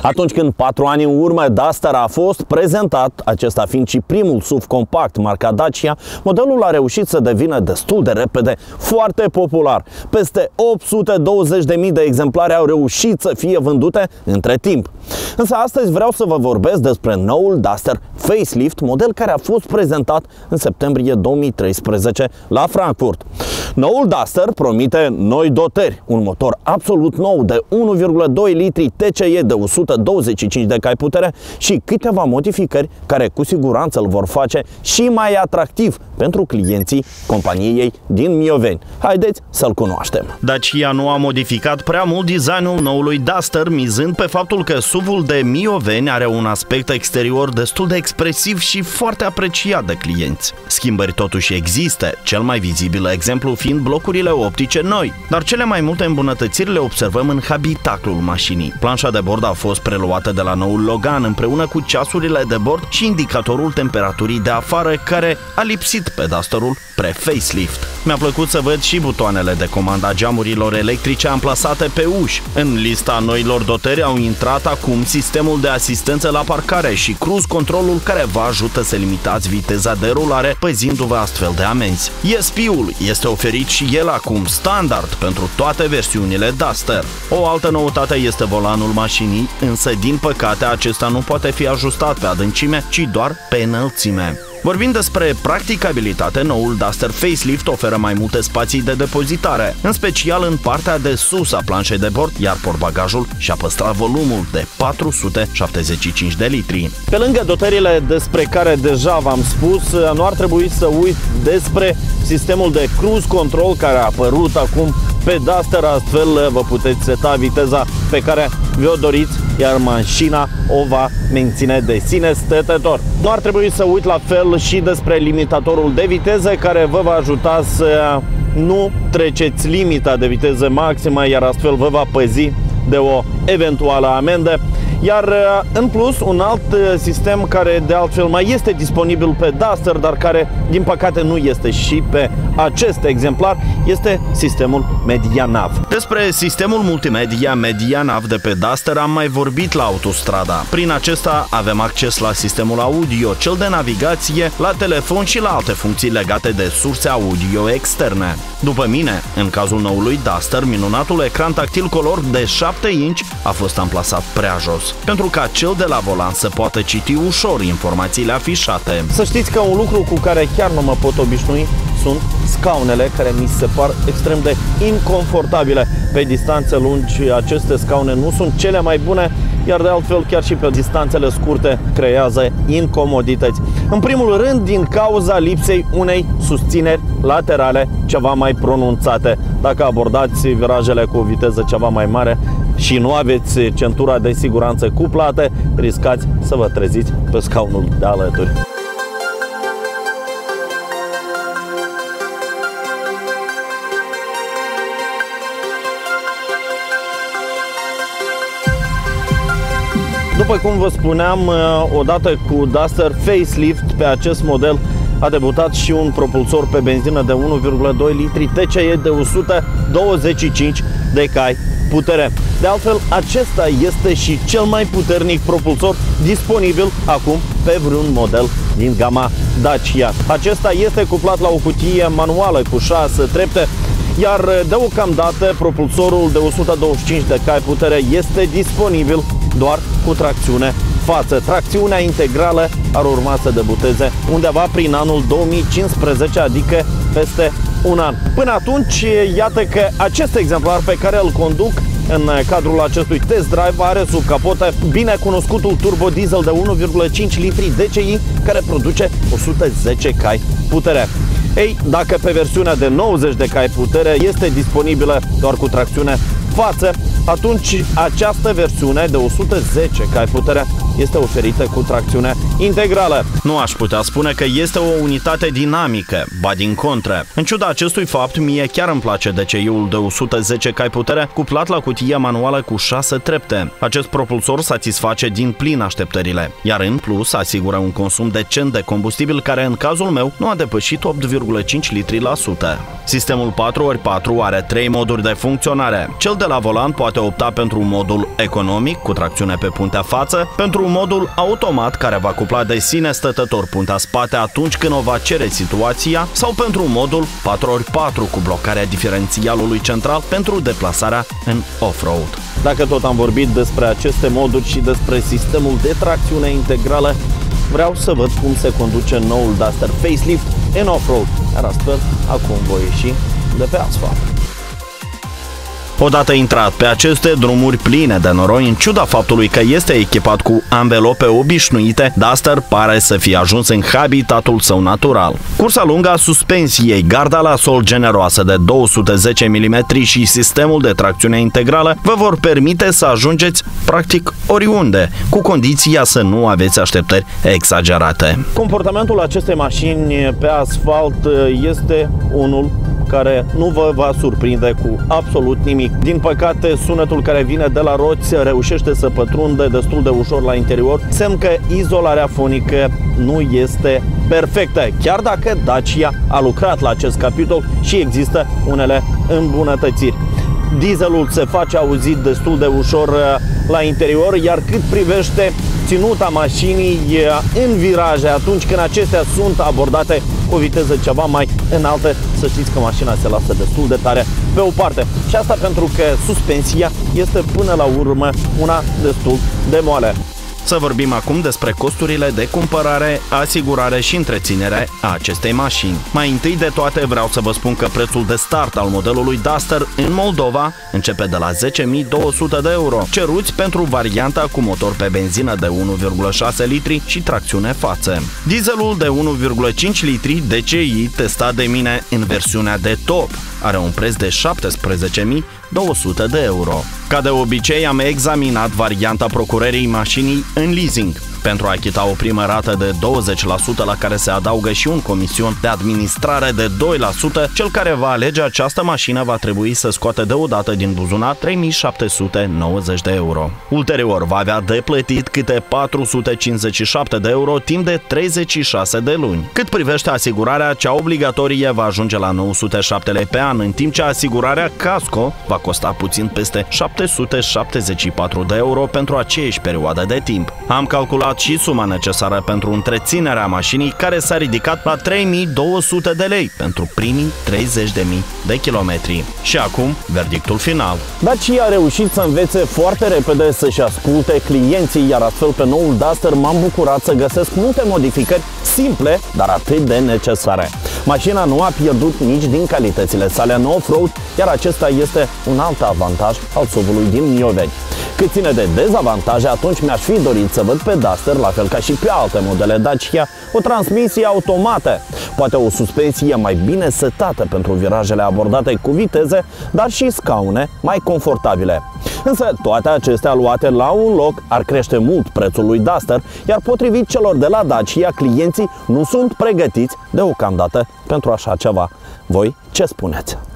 Atunci când 4 ani în urmă Duster a fost prezentat, acesta fiind și primul SUV compact marca Dacia, modelul a reușit să devină destul de repede foarte popular. Peste 820.000 de exemplare au reușit să fie vândute între timp. Însă astăzi vreau să vă vorbesc despre noul Duster Facelift, model care a fost prezentat în septembrie 2013 la Frankfurt. Noul Duster promite noi dotări, un motor absolut nou de 1,2 litri TCE de 125 de cai putere și câteva modificări care cu siguranță îl vor face și mai atractiv pentru clienții companiei din Mioveni. Haideți să-l cunoaștem. Dacia nu a modificat prea mult designul noului Duster, mizând pe faptul că SUV-ul de Mioveni are un aspect exterior destul de expresiv și foarte apreciat de clienți. Schimbări totuși există, cel mai vizibil exemplu fiind blocurile optice noi, dar cele mai multe îmbunătățiri le observăm în habitaclul mașinii. Planșa de bord a fost preluată de la noul Logan împreună cu ceasurile de bord și indicatorul temperaturii de afară, care a lipsit pe Dusterul pre-facelift. Mi-a plăcut să văd și butoanele de comanda geamurilor electrice amplasate pe uși. În lista noilor dotări au intrat acum sistemul de asistență la parcare și cruise controlul, care vă ajută să limitați viteza de rulare, păzindu-vă astfel de amenzi. ESP-ul este oferit și el acum standard pentru toate versiunile Duster. O altă noutate este volanul mașinii, însă din păcate acesta nu poate fi ajustat pe adâncime, ci doar pe înălțime. Vorbind despre practicabilitate, noul Duster Facelift oferă mai multe spații de depozitare, în special în partea de sus a planșei de bord, iar portbagajul și-a păstrat volumul de 475 de litri. Pe lângă dotările despre care deja v-am spus, nu ar trebui să uit despre sistemul de cruise control care a apărut acum pe Duster, astfel vă puteți seta viteza pe care vi-o doriți, iar mașina o va menține de sine stătător. Nu ar trebui să uit la fel și despre limitatorul de viteze, care vă va ajuta să nu treceți limita de viteză maximă, iar astfel vă va păzi de o eventuală amendă. Iar în plus, un alt sistem care de altfel mai este disponibil pe Duster, dar care din păcate nu este și pe acest exemplar, este sistemul MediaNav. Despre sistemul multimedia MediaNav de pe Duster am mai vorbit la Autostrada. Prin acesta avem acces la sistemul audio, cel de navigație, la telefon și la alte funcții legate de surse audio externe. După mine, în cazul noului Duster, minunatul ecran tactil color de 7 inch a fost amplasat prea jos, pentru ca cel de la volan să poată citi ușor informațiile afișate. Să știți că un lucru cu care chiar nu mă pot obișnui sunt scaunele, care mi se par extrem de inconfortabile. Pe distanțe lungi aceste scaune nu sunt cele mai bune, iar de altfel chiar și pe distanțele scurte creează incomodități. În primul rând din cauza lipsei unei susțineri laterale ceva mai pronunțate. Dacă abordați virajele cu o viteză ceva mai mare și nu aveți centura de siguranță cuplată, riscați să vă treziți pe scaunul de alături. După cum vă spuneam, odată cu Duster Facelift, pe acest model a debutat și un propulsor pe benzină de 1,2 litri TCE de 125 de cai putere. De altfel, acesta este și cel mai puternic propulsor disponibil acum pe vreun model din gama Dacia. Acesta este cuplat la o cutie manuală cu 6 trepte, iar deocamdată propulsorul de 125 de cai putere este disponibil doar cu tracțiune față. Tracțiunea integrală ar urma să debuteze undeva prin anul 2015, adică peste un an. Până atunci, iată că acest exemplar pe care îl conduc în cadrul acestui test drive are sub capotă binecunoscutul turbo diesel de 1,5 litri DCI, care produce 110 cai putere. Ei, dacă pe versiunea de 90 de cai putere este disponibilă doar cu tracțiune față, atunci această versiune de 110 cai putere este oferită cu tracțiune integrală. Nu aș putea spune că este o unitate dinamică, ba din contră. În ciuda acestui fapt, mie chiar îmi place DCI-ul de 110 cai putere cuplat la cutia manuală cu 6 trepte. Acest propulsor satisface din plin așteptările, iar în plus asigură un consum decent de combustibil care în cazul meu nu a depășit 8,5 litri la sută. Sistemul 4x4 are 3 moduri de funcționare. Cel de la volan poate opta pentru modul economic cu tracțiune pe puntea față, pentru modul automat care va cupla de sine stătător puntea spate atunci când o va cere situația, sau pentru modul 4x4 cu blocarea diferențialului central pentru deplasarea în off-road. Dacă tot am vorbit despre aceste moduri și despre sistemul de tracțiune integrală, vreau să văd cum se conduce noul Duster facelift în off-road, iar astfel acum voi ieși de pe asfalt. Odată intrat pe aceste drumuri pline de noroi, în ciuda faptului că este echipat cu anvelope obișnuite, Duster pare să fie ajuns în habitatul său natural. Cursa lungă a suspensiei, garda la sol generoasă de 210 mm și sistemul de tracțiune integrală vă vor permite să ajungeți practic oriunde, cu condiția să nu aveți așteptări exagerate. Comportamentul acestei mașini pe asfalt este unul care nu vă va surprinde cu absolut nimic. Din păcate, sunetul care vine de la roți reușește să pătrundă destul de ușor la interior, semn că izolarea fonică nu este perfectă, chiar dacă Dacia a lucrat la acest capitol și există unele îmbunătățiri. Dieselul se face auzit destul de ușor la interior, iar cât privește ținuta mașinii în viraje, atunci când acestea sunt abordate cu o viteză ceva mai înaltă, să știți că mașina se lasă destul de tare pe o parte. Și asta pentru că suspensia este până la urmă una destul de moale. Să vorbim acum despre costurile de cumpărare, asigurare și întreținere a acestei mașini. Mai întâi de toate vreau să vă spun că prețul de start al modelului Duster în Moldova începe de la 10.200 de euro, ceruți pentru varianta cu motor pe benzină de 1,6 litri și tracțiune față. Dieselul de 1,5 litri DCI testat de mine în versiunea de top are un preț de 17.200 de euro. Ca de obicei, am examinat varianta procurării mașinii în leasing pentru a achita o primă rată de 20% la care se adaugă și un comision de administrare de 2%. Cel care va alege această mașină va trebui să scoată deodată din buzunar 3.790 de euro. Ulterior va avea de plătit câte 457 de euro timp de 36 de luni. Cât privește asigurarea, cea obligatorie va ajunge la 907 lei pe an, în timp ce asigurarea casco va costa puțin peste 774 de euro pentru aceeași perioadă de timp. Am calculat și suma necesară pentru întreținerea mașinii, care s-a ridicat la 3.200 de lei pentru primii 30.000 de kilometri. Și acum, verdictul final. Dacia a reușit să învețe foarte repede să-și asculte clienții, iar astfel pe noul Duster m-am bucurat să găsesc multe modificări simple, dar atât de necesare. Mașina nu a pierdut nici din calitățile sale în off-road, iar acesta este un alt avantaj al SUV-ului din Mioveni. Cât ține de dezavantaje, atunci mi-aș fi dorit să văd pe Duster, la fel ca și pe alte modele Dacia, o transmisie automată, poate o suspensie mai bine setată pentru virajele abordate cu viteze, dar și scaune mai confortabile. Însă toate acestea luate la un loc ar crește mult prețul lui Duster, iar potrivit celor de la Dacia, clienții nu sunt pregătiți deocamdată pentru așa ceva. Voi ce spuneți?